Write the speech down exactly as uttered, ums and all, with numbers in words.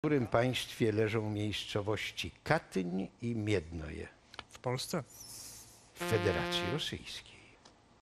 W którym państwie leżą miejscowości Katyń i Miednoje? W Polsce? W Federacji Rosyjskiej.